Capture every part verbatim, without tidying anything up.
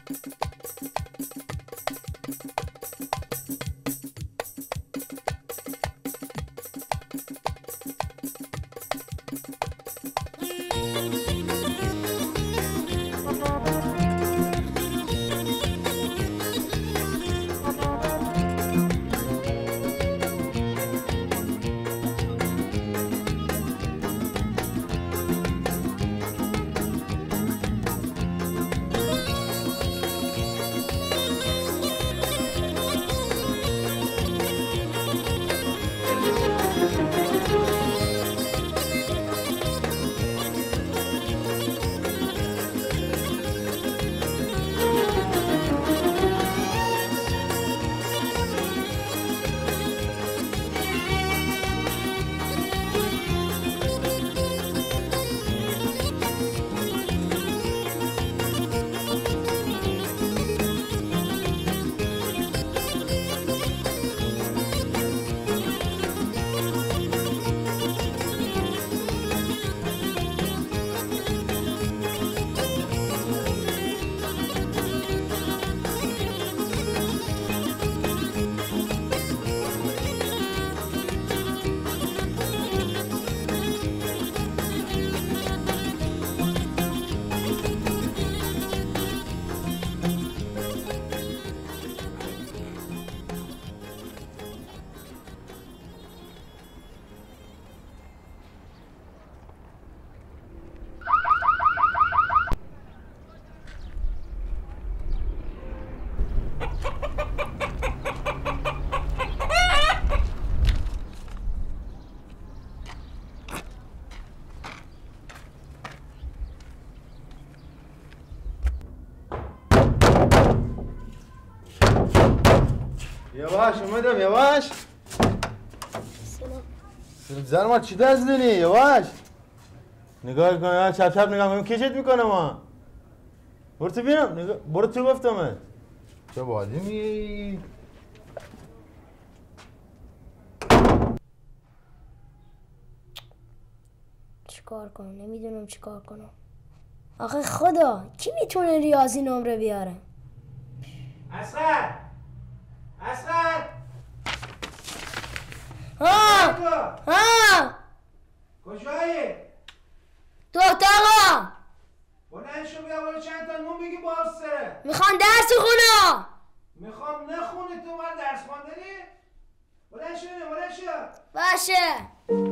یواش اومدم یواش. سلام. سلام زن ما چی دست داری؟ یواش نگاه کن، چپ چپ نگاه کن، کشت میکنم ما. برو تو بینم، نگاه برو تو گفتم. چه بازی می؟ چیکار کنم؟ نمیدونم چیکار کنم. آخه خدا کی میتونه ریاضی نمره بیاره؟ اصغر اصغر ها ها کجایی؟ تو اتاقا. بلند شو بیا برو چند تا نون بگی باز سره. میخوام درس خونم. میخوام نخونی تو من درس خواندنی؟ بلند شو بیا بلند شو. باشه.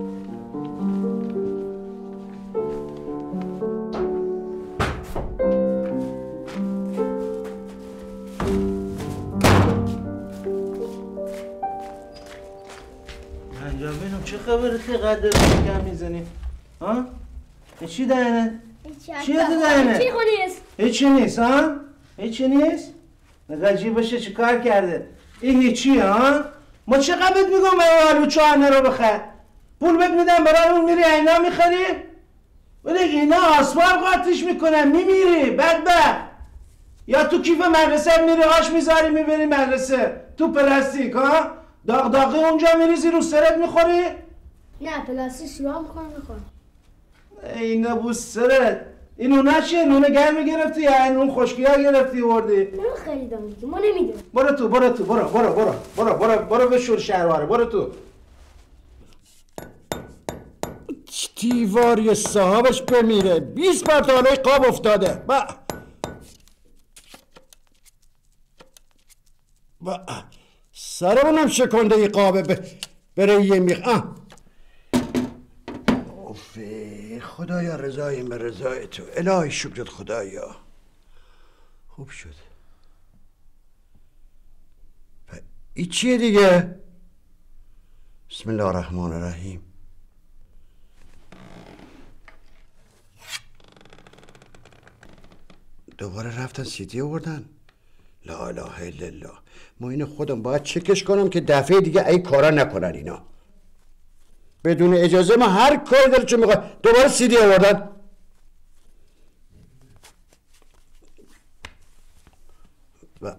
اینجا ببینم چه خبره که قدر کم میزنی؟ ها؟ چی دهنه؟ چی تو دهنه؟ چی نیست؟ هیچی نیست ها؟ هیچی نیست؟ نگاه باشه چه کار کرده؟ این هیچیه ها؟ ما چقدر بهت میگم من آلو چهارنه رو بخر؟ پول بهت میدم برای اون میری اینا میخری؟ ولی اینا آسمان قاطیش میکنن میمیری بدبخت. یا تو کیف مدرسه میری آش میذاری میبری مدرسه تو پلاستیک ها؟ داغ داغی اونجا میریزی رو سرت میخوری؟ نه پلاستیک سیاه میکنم میخورم. اینا بو سرت. این نونه چیه؟ نونه گرمی گرفتی یا این نون خشکی ها گرفتی وردی؟ من خریدم دیگه ما نمیدونم. برو تو برو تو برو برو برو برو برو برو بشور شهرواره برو تو. دیواری صاحبش بمیره. بیست بار تالای قاب افتاده. با با سرمونم شکنده ای قابه ب... بره یه میخ آه اوفه خدایا رضاییم به رضای تو. الهی شکرت خدایا. خوب شد. این چیه دیگه؟ بسم الله الرحمن الرحیم. دوباره رفتن سیدی آوردن. لا اله الا الله. ما اینو خودم باید چکش کنم که دفعه دیگه ای کارا نکنن اینا. بدون اجازه ما هر کاری دلشون میخواد. دوباره سیدی آوردن. و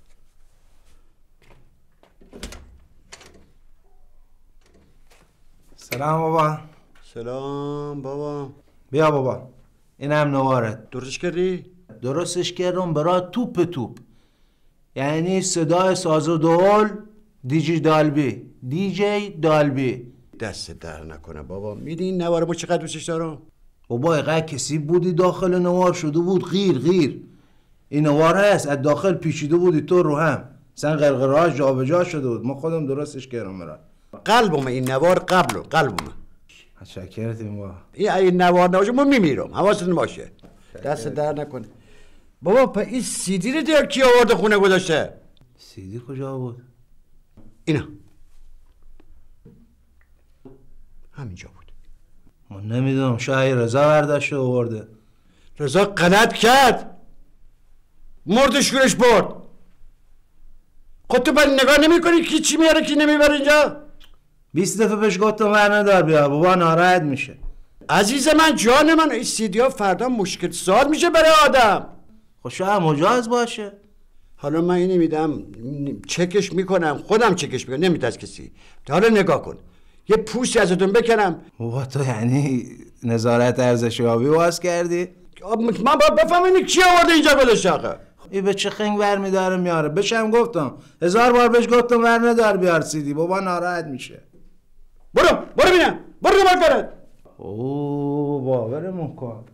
سلام بابا. سلام بابا. بیا بابا اینم نوارت. درستش کردی؟ درستش کردم برای توپ توپ، یعنی صدای ساز و دول دیجی دالبی دیجی دالبی. دست در نکنه بابا، میدی این نوار ما چقدر دوستش دارم. بابا اینقدر کسی بودی داخل نوار شده بود غیر غیر. این نوار هست از داخل پیچیده بودی تو رو هم، سن قرقراش جا به جا شده بود، ما خودم درستش کردم برای قلبم این نوار قبل قلبم. شکرتیم با این این نوار نباشه من میمیرم، حواستون باشه. دست در نکنه بابا. پا این سیدی رو دیگه کی آورده خونه گذاشته؟ سیدی کجا بود؟ اینا همینجا بود. من نمیدونم، شاید رضا برداشته آورده. رضا غلط کرد، مرد شورش برد. خود تو باید نگاه نمی کنی کی چی میاره کی نمیبره اینجا؟ بیست دفعه بهش گفتم ور ندار بیار، بابا ناراحت میشه. عزیز من جان من، این سیدی ها فردا مشکل ساز میشه برای آدم. خب شاید مجاز باشه. حالا من اینی میدم چکش میکنم، خودم چکش میکنم، نمیده از کسی. حالا نگاه کن یه پوستی ازتون بکنم. بابا تو یعنی نظارت ارزشیابی باز کردی؟ من باید بفهمم کی آورده اینجا گذاشته آقا. این به چه خنگ ور میداره میاره؟ بشم گفتم هزار بار بهش گفتم ور ندار بیار سیدی، بابا ناراحت میشه. برو برو بینم برو دنبال کارت. اوه باورمون کن.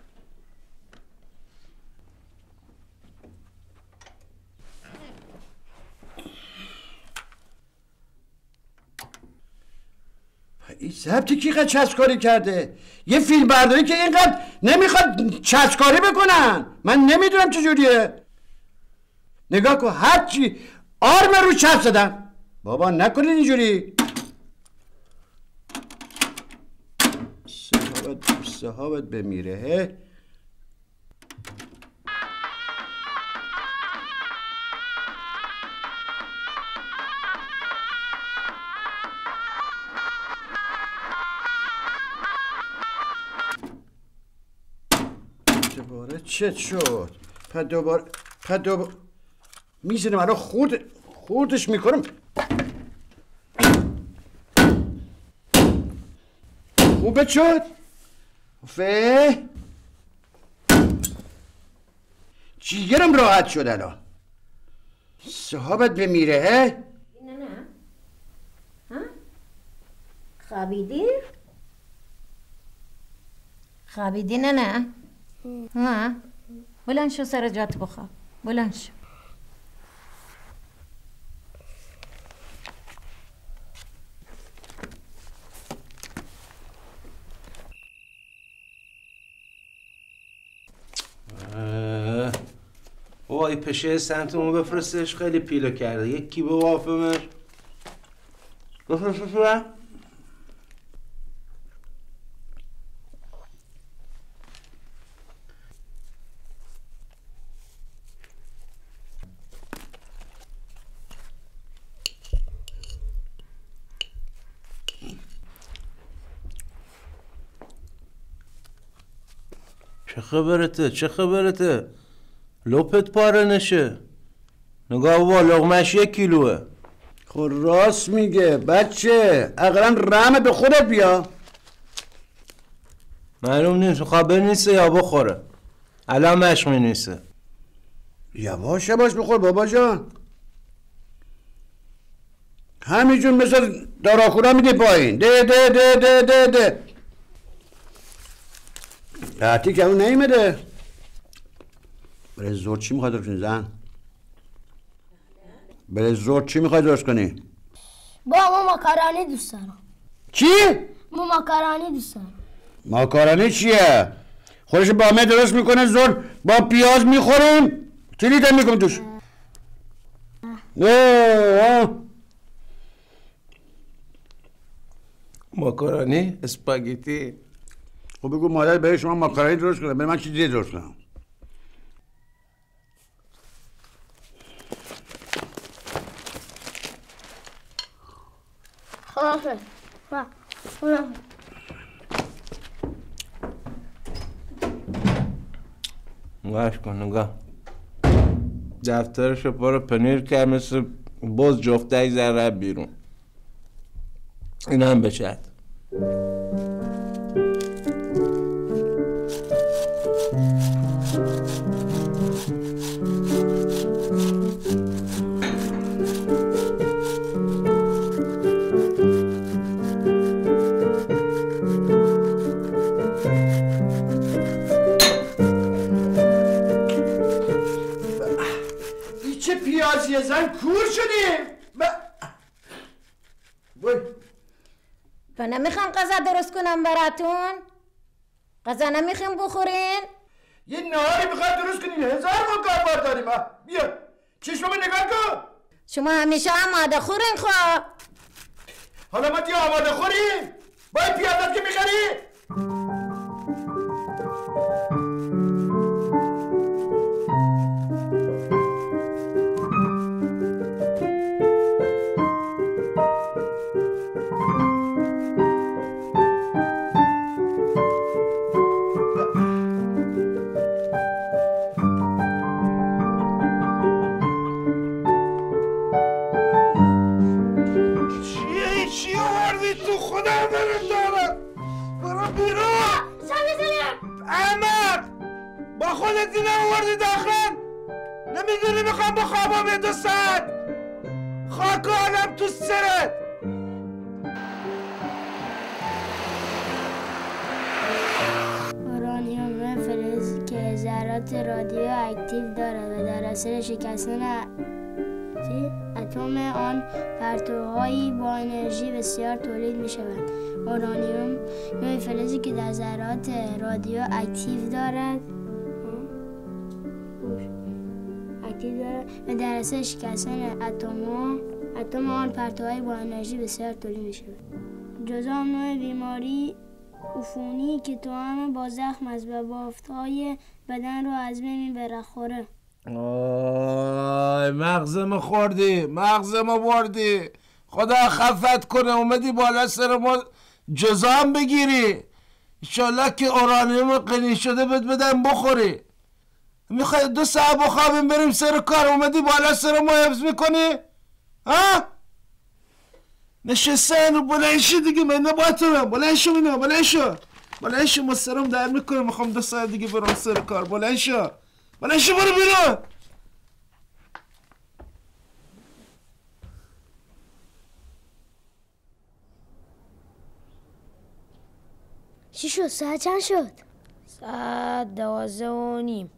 این ضبطی کی قد چسبکاری کرده؟ یه فیلم برداری که اینقدر نمیخواد چسبکاری بکنن. من نمیدونم چجوریه. نگاه کن هرچی آرم رو چسب زدن. بابا نکنین اینجوری. صحابت صحابت بمیره. هه دوباره چه شد؟ پس دوباره پس دوباره میزنم الان خورد خوردش میکنم. خوبه شد؟ فه جیگرم راحت شد الان. صحابت بمیره. هه نه نه ها خوابیدی؟ خوابیدی نه نه ها بلند شو سر جات بخواب. بلند شو. وای پشه سنتمو بفرستش، خیلی پیله کرده. یکی به وافمش بفرستش برم. چه خبرته؟ چه خبرته؟ لپت پاره نشه. نگاه بابا لغمش یک کیلوه. خب راست میگه بچه، اقلا رحم به خودت بیا. معلوم نیست خواب بنویسه یا بخوره. الان مشق مینویسه. یواش یواش بخور بابا جان. همینجور مثل داراخورا میده پایین. ده ده ده ده ده ده قطعی که اون نیمده. برای زور چی میخوای درست کنی زن؟ برای زور چی میخوای درست کنی؟ با ما ماکارانی دوست دارم. چی؟ ما ماکارانی دوست دارم. ماکارانی چیه؟ خودش با همه درست میکنه زور با پیاز میخوریم؟ چی لیتر میکنم توش؟ نه ماکارونی اسپاگتی. خب بگو مادر برای شما ماکارونی درست کنه، برای من چی دیگه درست کنم؟ خلافه خلافه نگاهش کن نگاه. دفترشو پر پنیر کرد مثل باز جفته ذره بیرون. این هم بچد. ریاضی زن کور شدیم ب... وای و نمیخوام غذا درست کنم براتون؟ غذا نمیخوام بخورین؟ یه نهاری میخواد درست کنین هزار ما کار داریم ها بیا چشمم نگاه کن شما همیشه آماده خورین خواه حالا ما دیگه آماده خوریم باید پیادت که میخری خودت اینه آوردی داخل نمیدونی میخوام با خوابم یه دو ساعت خاک عالم تو سرت اورانیوم فلزی که ذرات رادیو اکتیو دارد و در اثر شکستن اتم آن پرتوهایی با انرژی بسیار تولید می شود. اورانیوم نوع فلزی که در ذرات رادیو اکتیو دارد اکتیو دارد و در اثر شکستن اتم اتم آن پرتوهایی با انرژی بسیار تولید می شود. جذام نوع بیماری عفونی که توأم با زخم است و بافت‌های بدن رو از بین میبره خوره. آی مغزمو خوردی مغزمو بردی خدا خفت کنه اومدی بالا سر ما جزام بگیری انشالله که اورانیوم قنی شده بد بدن بخوری میخوای دو ساعت بخوابیم بریم سر کار اومدی بالا سر ما حفظ میکنی ها نشستن و بلنشی دیگه من نباید بلنشو مینا بلنشو بلنشو ما سرم در میکنه میخوام دو ساعت دیگه برم سر کار بلنشو بلنشو برو بیرون چی شد؟ ساعت چند شد؟ ساعت دوازده و نیم.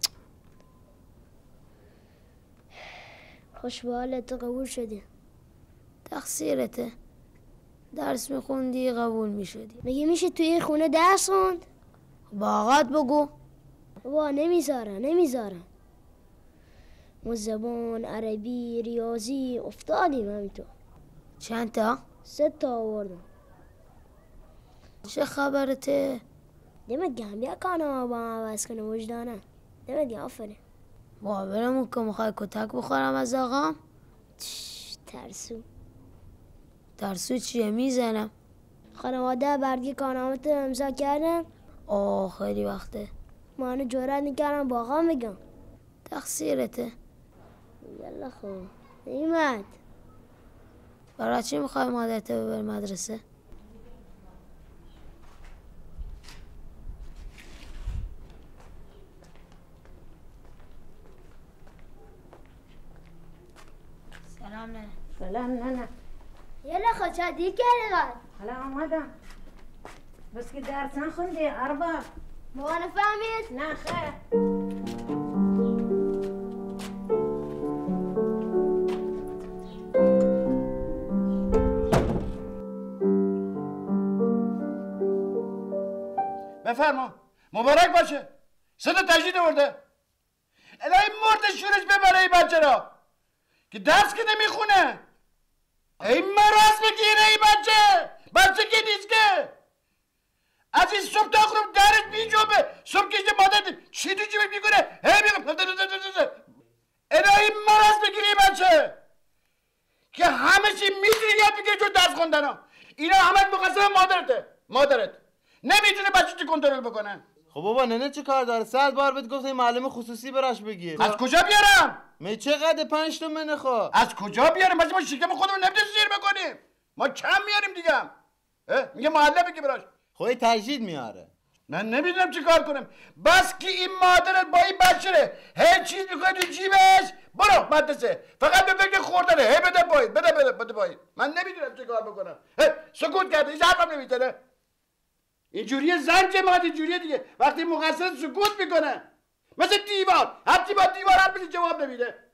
خوش به حالت قبول شدی. تقصیرته. درس میخوندی قبول میشدی. میگه میشه توی این خونه درس خوند؟ با آقات بگو. با نمیذارن نمیذارن. ما زبان عربی ریاضی افتادیم همینطور. چند تا؟ سه تا آوردم. چه خبرته؟ دمت گرم بیا کانو با هم عوض کنه وجدانم. دمت گرم آفرین. مقابلمون که میخوای کتک بخورم از آقام؟ ترسو ترسو چیه میزنم؟ خانواده برگی کانامت امضا کردن؟ آه خیلی وقته. ما هنو جرأت نکردم با آقام بگم. تقصیرته. یالا خوب نیمت برای چی میخوای مادرت ببری مدرسه؟ سلام نه سلام نه یالا خود چه دیگه کردی قد؟ حالا آمدم بس که درس نخوندی ارباب ما نفهمید؟ نه خیر بفرما مبارک باشه صدا تجدید آورده الهی مرد شورش ببره ای بچه را که درس که نمیخونه ای مراز بگیره ای بچه بچه که نیست که از این صبح تا خروب درش بیجوبه صبح کشته مادر چی تو جیبه میکنه هی میگم الهی مراز بگیره ای بچه که همه چی میتونی یاد بگیره چون درس خوندن ها اینا همه مقصر مادرته مادرت نمیتونه بچه چی کنترل بکنه خب بابا ننه چه کار داره؟ صد بار بهت گفتم معلم خصوصی براش بگیر. از کجا بیارم؟ می چقدر پنج تومنه خب؟ از کجا بیارم؟ بس ما شکم خودمون نمیتونیم سیر بکنیم. ما کم میاریم دیگه. میگه معلم بگی براش. خب تجدید میاره. من نمیدونم چی کار کنم. بس که این مادرت با این بچه هر چیز میکنه تو جیبش برو مدرسه. فقط به فکر خوردنه. هی بده پایین بده بده بده پایین. من نمیدونم چی کار بکنم. سکوت کرده هیچ حرفم نمیزنه. اینجوریه زن چه ماد اینجوریه دیگه وقتی مقصر سکوت میکنه مثل دیوار هر چی با دیوار حرف بزنی جواب نمیده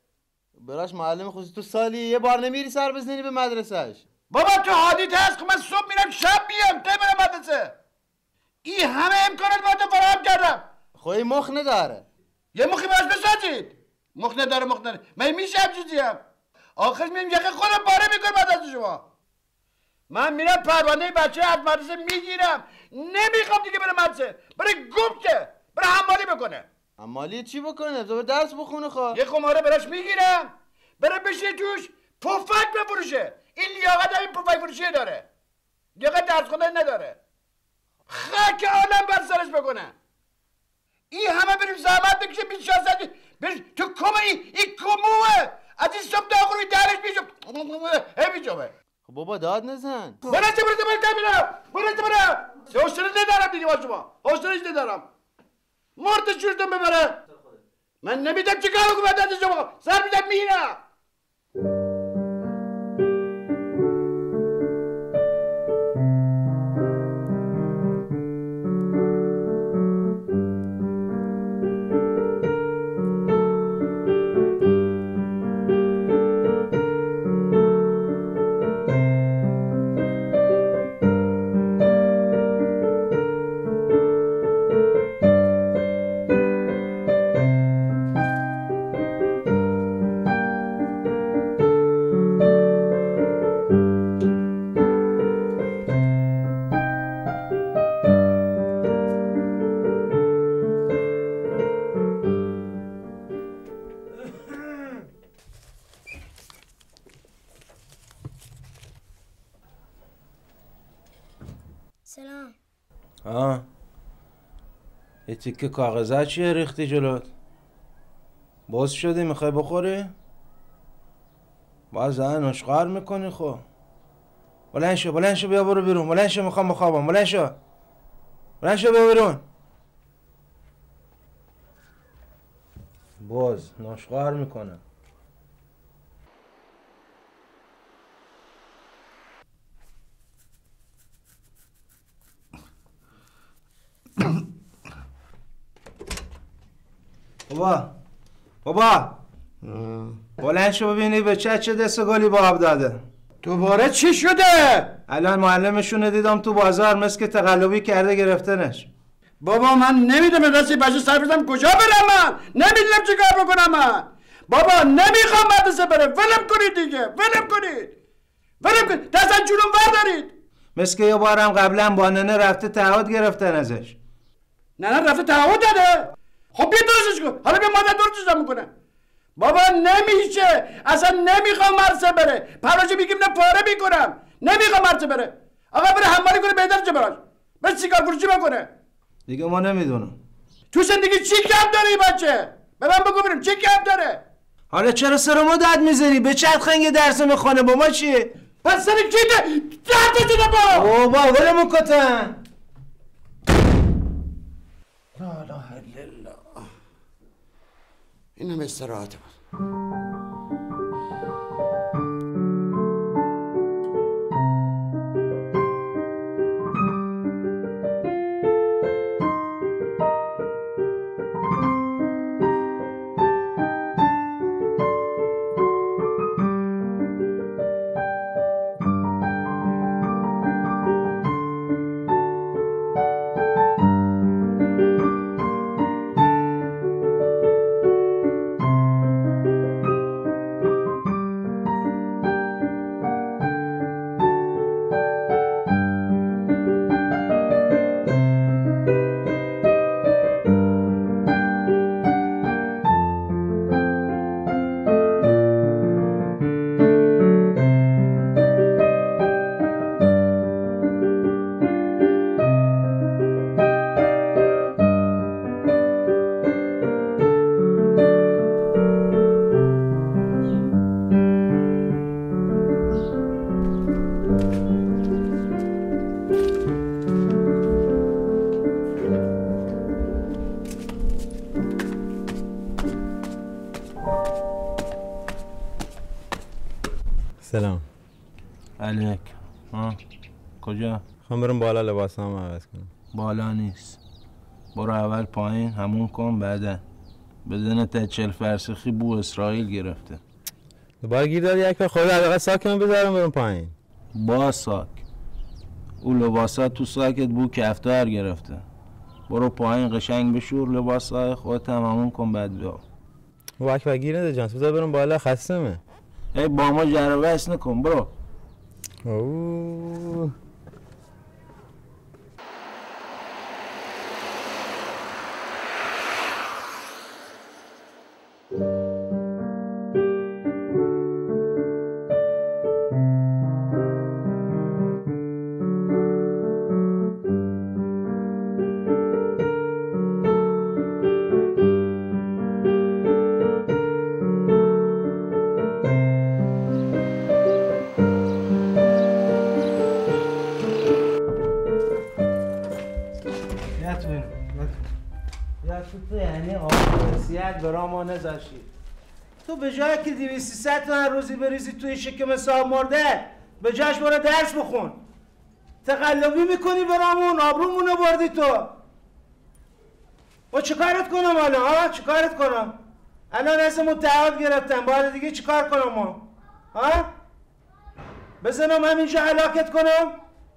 براش معلم خصوصی تو سالی یه بار نمیری سر بزنی به مدرسهش؟ بابا تو حادیت هست که من صبح میرم شب میام تا میرم مدرسه. این همه امکانات با تو فراهم کردم. خوی مخ نداره. یه مخی باش بسازید. مخ نداره مخ نداره. من میشه هم چیزیم. آخرش میرم یقه خودم پاره میکنم بعد از شما. من میرم پروانه بچه از مدرسه میگیرم. نمیخوام دیگه بره مدرسه. بره گفته. بره حمالی بکنه. حمالی چی بکنه؟ تو درس بخونه خواه. یه خماره براش میگیرم. بره بشه توش پفک بفروشه. این لیاقت همین پفک فروشی داره. لیاقت درس خوندن نداره. خاک عالم بر سرش بکنه. این همه بریم زحمت بکشه بیست شاه ساعت بریم تو کمه این این کموه از این صبح تا آخر درش بیشم هی بیشمه. خب بابا داد نزن. برای چه برای چه برای چه برای برای چه برای حوصله ندارم دیگه با شما. حوصله‌اش ندارم. مرد چورتون ببره. من نمیدم چه کارو کنم بعد از شما. سر میدم میرم. سلام. آه یه تیکه کاغذه چیه ریختی جلوت؟ باز شدی میخوای بخوری؟ باز زن اشغار میکنی خب. بلند شو بلند شو بیا برو بیرون. بلند شو میخوام بخوابم. بلند شو بلند شو بیا بیرون. باز ناشغار میکنه. بابا بابا بلند شو ببینی به چه چه دست گلی با آب داده. دوباره چی شده؟ الان معلمشون دیدم تو بازار مثل که تقلبی کرده گرفتنش. بابا من نمیدونم دستی بچه سر بزنم کجا برم من. نمیدونم چی کار بکنم من. بابا نمیخوام مدرسه بره. ولم کنید دیگه. ولم کنید. ولم کنید. دست از جونم بردارید. مثل که یه بارم قبلا با ننه رفته تعهد گرفتن ازش. ننه رفته تعهد داده؟ خب بیا درستش کن. حالا بیا مادر درستش میکنه. بابا نمیشه. اصلا نمیخوام مدرسه بره. پراشه میگیم نه پاره میکنم. نمیخوام مدرسه بره. آقا بره حمالی کنه بهتر چه براش. بس سیگار فروشی بکنه. دیگه ما نمیدونم. تو زندگی چی کم داره این بچه؟ به من بگو ببینم چی کم داره؟ حالا چرا سر ما داد میزنی؟ به چت خنگ درس میخونه با ما چیه؟ پس سر کی ده؟ درد دیده با! بابا ولمون کتن. لا اله الا الله. اینم استراحت بود. سلام. علیک. ها کجا؟ خواهم برم بالا لباسام عوض کنم. بالا نیست. برو اول پایین همون کن بعدا. بدن تا چل فرسخی بو اسرائیل گرفته. دوباره گیر دادی اکبر. خود حداقل ساکمون بذارم برم پایین. با ساک او لباسات تو ساکت بو کفتار گرفته. برو پایین قشنگ بشور لباسای خودت تمامون کن بعد بیا. و اکبر گیر نده جانس بذار برم بالا خستمه. ای با ما جر و بحث نکن برو. اوه. یعنی آقا نصیحت برا ما نذاشی. تو به جای که دویست سیصد تومن روزی بریزی توی شکم صاحب مرده به جاش برو درس بخون. تقلبی میکنی برامون، آبرومونو بردی تو. و چیکارت کنم حالا ها؟ چیکارت کنم؟ الان ازمون تعهد گرفتم، باید دیگه چیکار کنم ما؟ ها؟ بزنم همینجا هلاکت کنم؟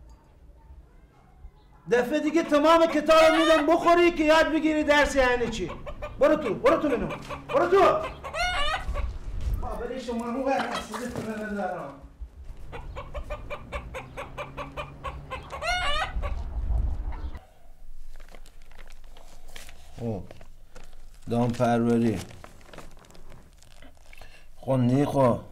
دفعه دیگه تمام کتاب میدم بخوری که یاد بگیری درس یعنی چی. برو تو برو تو منو برو تو. بابا شما رو بر اصلا ندارم. او دام پروری خوندی خو؟ ها.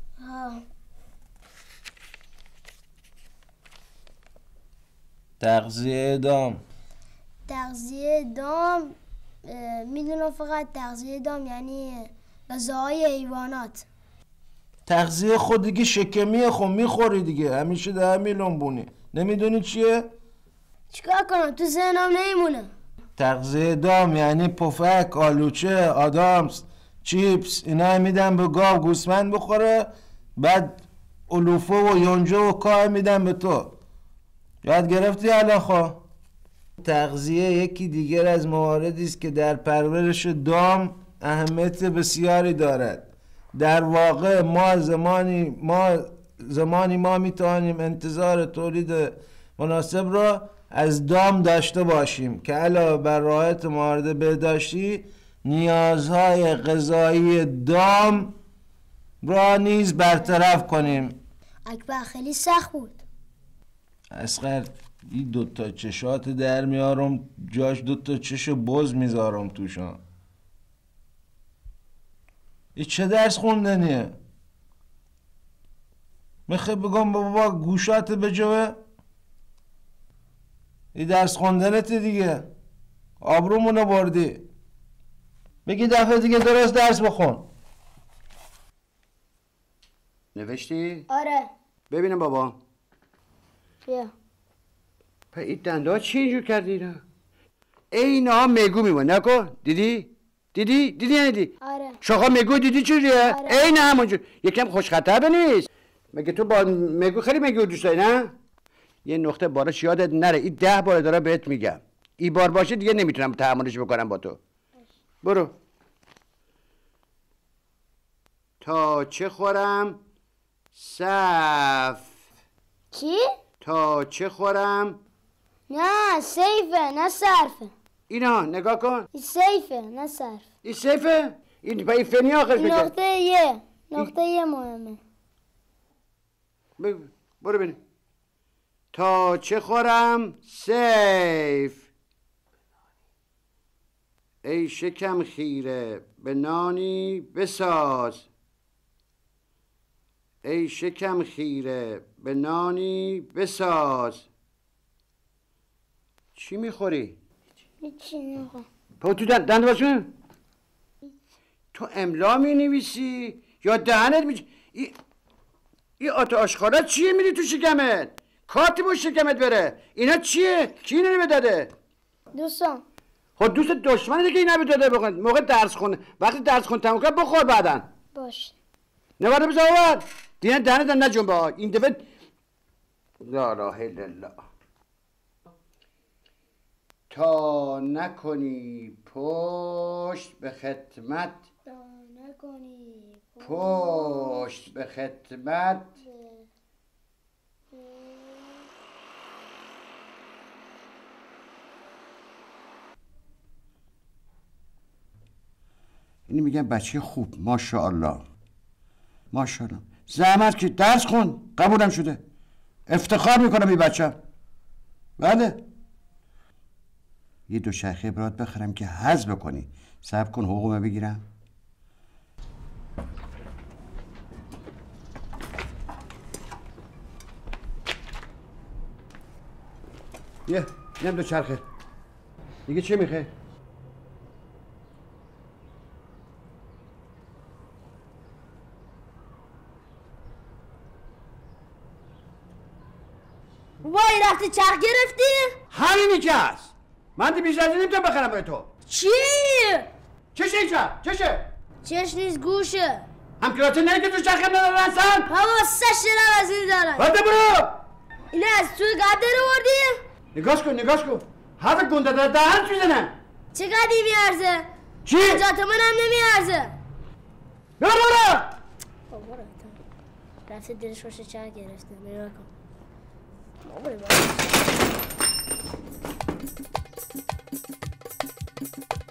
تغذیه دام. تغذیه دام میدونم فقط تغذیه دام یعنی غذاهای حیوانات. تغذیه خود دیگه شکمیه خود میخوری دیگه همیشه ده میلون بونی. نمیدونی چیه؟ چیکار کنم تو ذهنم نمیمونه. تغذیه دام یعنی پفک، آلوچه، آدامس، چیپس اینا میدن به گاو گوسفند بخوره، بعد علوفه و یونجه و کاه میدن به تو. یاد گرفتی الان خو؟ تغذیه یکی دیگر از مواردی است که در پرورش دام اهمیت بسیاری دارد. در واقع ما زمانی ما زمانی ما میتوانیم انتظار تولید مناسب را از دام داشته باشیم که علاوه بر رعایت موارد بهداشتی نیازهای غذایی دام را نیز برطرف کنیم. اکبر خیلی سخت بود. اصغر این دوتا چشات در میارم جاش دوتا چش بز میذارم توشان. این چه درس خوندنیه؟ میخوای بگم بابا گوشات بجوه؟ این درس خوندنت دیگه. آبرومونو بردی. بگی دفعه دیگه درست درس بخون. نوشتی؟ آره. ببینم بابا. بیا. پا این دنده ها چی اینجور کردی اینا؟ اینا ها میگو میمونه نکن. دیدی؟ دیدی؟ دیدی یا ندیدی؟ آره. شاخه میگو دیدی چجوریه؟ آره. این همونجور. یکم خوش خطر بنیست. مگه تو با میگو خیلی میگو دوست داری نه؟ یه نقطه باراش یادت نره. این ده بار داره بهت میگم. این بار باشه دیگه نمیتونم تحملش بکنم با تو. برو. تا چه خورم؟ صف. چی؟ تا چه خورم؟ نه سیفه نه صرفه. اینا نگاه کن. این سیفه نه صرف. این سیفه؟ این با این فنی آخر این بکن. نقطه یه نقطه یه مهمه. بگو برو بینیم. تا چه خورم؟ سیف. ای شکم خیره به نانی بساز. ای شکم خیره به نانی بساز. چی میخوری؟ هیچی نخور. پا تو دن دند باشون؟ تو املا می نویسی یا دهنت می ای ای آت آشخارت چیه میری تو شکمت؟ کاتی با شکمت بره. اینا چیه؟ کی اینو نمیداده؟ دوستان. خود دوست دشمنه دیگه این نمیداده بخون. موقع درس خونه وقتی درس خون تموم کنه بخور بعدن. باشه. نوارد بزن آور. دیگه دهنت نه جنبه ها. این دفعه لا اله الا الله. تا نکنی پشت به خدمت تا نکنی پشت پشت به خدمت. اینی میگن بچه خوب، ماشاءالله ماشاءالله. زحمت که درس خون، قبولم شده، افتخار میکنم این بچه. بله یه دو شاخه برات بخرم که حظ بکنی. صبر کن حقوقمو بگیرم. یه اینم دو چرخه دیگه. چه میخوای؟ وای رفتی چرخ گرفتی؟ همینی که هست. من دی بیشتر نمیتونم بخرم برای تو. چی؟ چشه اینجا؟ چشه؟ چش نیست گوشه. همکلاته نه که تو چرخم ندارن اصلا؟ بابا سش دارم از این دارم. باده برو. اینه از توی قد داره وردی؟ نگاش کن نگاش کن. حرف گنده داره دهنت میزنم. چه قدی میارزه؟ چی؟ پنجاه تومن هم نمیارزه. برو برو. بابا رفته دلش خوش چرخ گرفته. نگاه کن. بابا بابا